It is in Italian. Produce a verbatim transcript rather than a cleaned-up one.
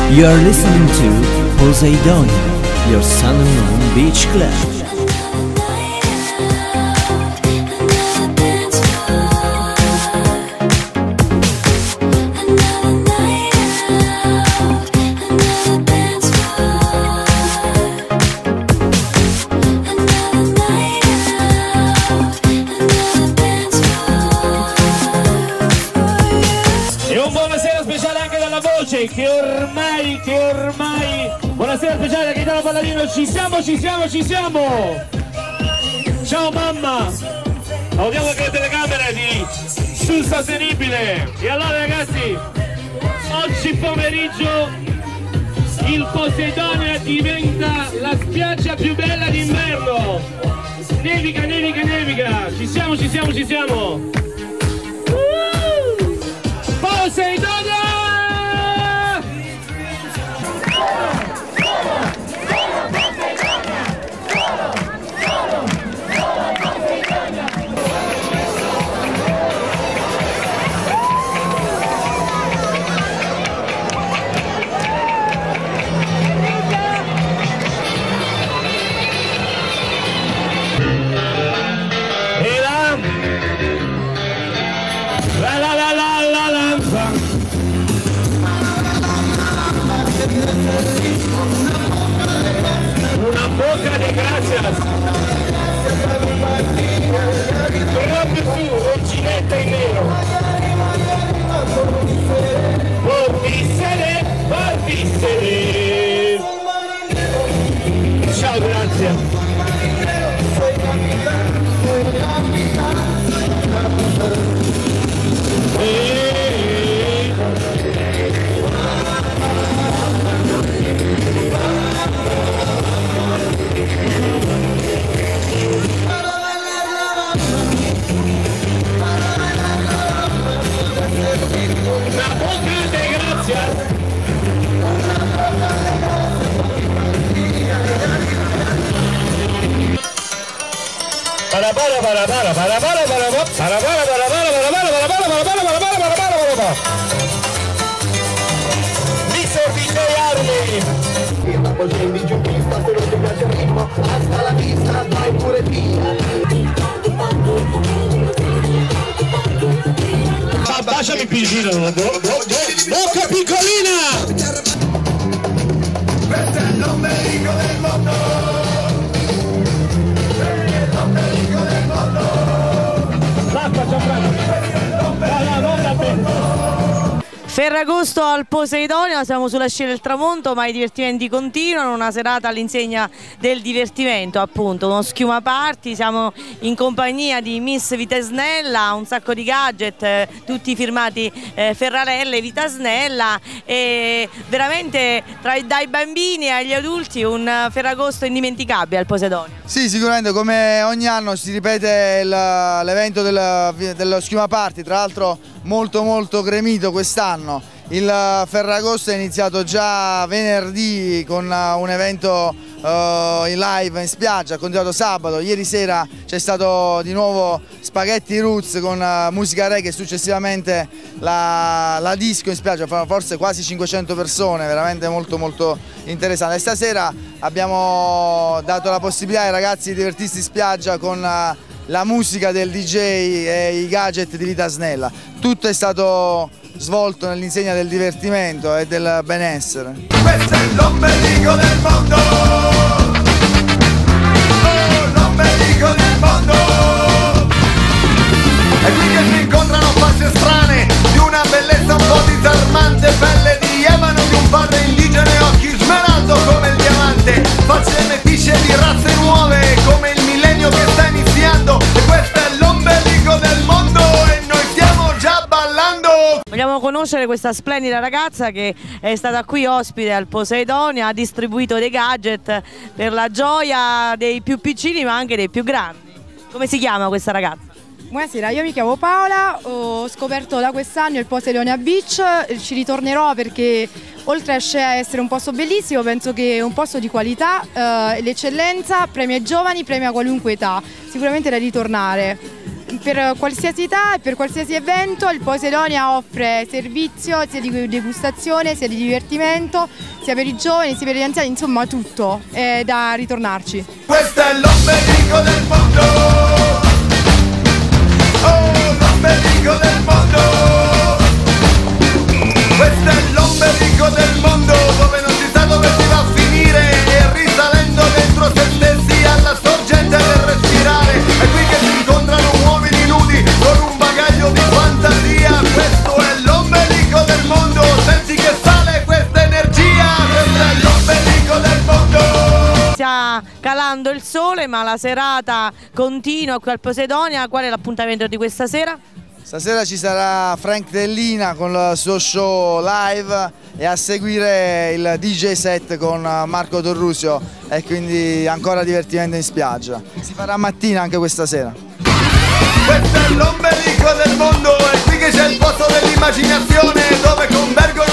You are listening to Poseidonia, your sun and moon beach club. Che ormai, che ormai, buonasera speciale da Gaetano Palladino, ci siamo, ci siamo, ci siamo! Ciao mamma! Audiamo anche le telecamere di Sul Sostenibile! E allora ragazzi, oggi pomeriggio il Poseidonia diventa la spiaggia più bella d'inverno! Nevica, nevica, nevica! Ci siamo, ci siamo, ci siamo! Uh! Poseidonia! Una boca de gracias. Proprio su, uncinetta in nero. Portissere, portissere. Ciao, grazie. Para para para para para para para para para para para para para para mister D J Armi. Hasta la vista, vai pure via. Baciami piccino, bocca piccolina. Questo è l'ombelico del mondo. Ferragosto al Poseidonia, siamo sulla scia del tramonto, ma i divertimenti continuano, una serata all'insegna del divertimento, appunto, uno schiuma party, siamo in compagnia di Miss Vitasnella, un sacco di gadget, eh, tutti firmati eh, Ferrarelle, Vitasnella, e veramente tra, dai bambini agli adulti un Ferragosto indimenticabile al Poseidonia. Sì, sicuramente come ogni anno si ripete l'evento del, dello schiuma party, tra l'altro molto molto gremito quest'anno. Il Ferragosto è iniziato già venerdì con un evento uh, in live in spiaggia, ha continuato sabato, ieri sera c'è stato di nuovo Spaghetti Roots con uh, musica reggae e successivamente la, la disco in spiaggia, forse quasi cinquecento persone, veramente molto molto interessante. E stasera abbiamo dato la possibilità ai ragazzi di divertirsi in spiaggia con uh, la musica del D J e i gadget di Vitasnella. Tutto è stato svolto nell'insegna del divertimento e del benessere. Questo è l'ombelico del mondo, oh, l'ombelico del mondo. E qui che si incontrano facce strane, di una bellezza un po' disarmante, pelle di ebano di un padre indigene, occhi smeraldo come il diamante, facce meticce di razze nuove come il millennio che sta iniziando. E questo è l'ombelico del mondo e noi stiamo già ballando. Vogliamo conoscere questa splendida ragazza che è stata qui ospite al Poseidonia, ha distribuito dei gadget per la gioia dei più piccini ma anche dei più grandi. Come si chiama questa ragazza? Buonasera, io mi chiamo Paola, ho scoperto da quest'anno il Poseidonia Beach, ci ritornerò perché oltre a essere un posto bellissimo penso che è un posto di qualità, eh, l'eccellenza premia i giovani, premia qualunque età, sicuramente da ritornare. per qualsiasi età e per qualsiasi evento il Posidonia offre servizio sia di degustazione, sia di divertimento, sia per i giovani, sia per gli anziani, insomma tutto, è da ritornarci. Questo è l'ombelico del mondo, oh l'ombelico del mondo, questo è l'ombelico del mondo, dove non si sa dove si va a finire e risalendo dentro se stessi alla sorgente del respirare, è qui che si incontrano uomini nudi con un bagaglio di fantasia, questo è l'ombelico del mondo, senti che sale questa energia, questo è l'ombelico del mondo. Sta calando il sole ma la serata continua qui al Posidonia. Qual è l'appuntamento di questa sera? Stasera ci sarà Frank Tellina con il suo show live e a seguire il D J set con Marco Torrusio e quindi ancora divertimento in spiaggia. Si farà mattina anche questa sera. Questo è l'ombelico del mondo, è qui che c'è il posto dell'immaginazione dove convergono